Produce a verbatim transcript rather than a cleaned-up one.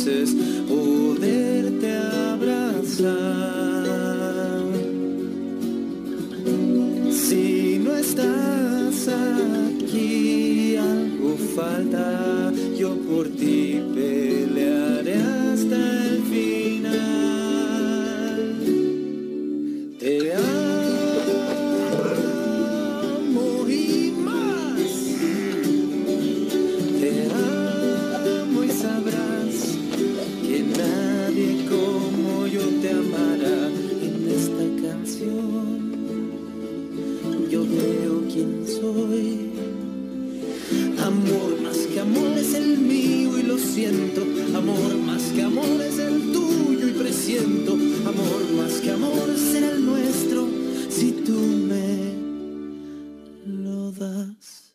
veces poderte abrazar. Si no estás aquí, algo falta. Yo por ti pelearé hasta el final. Te amo y más. Te amo y sabrás que nadie como yo te amará. En esta canción yo veo quién soy. Amor más que amor es el mío y lo siento. Amor más que amor es el tuyo y presiento. Amor más que amor será el nuestro si tú me lo das.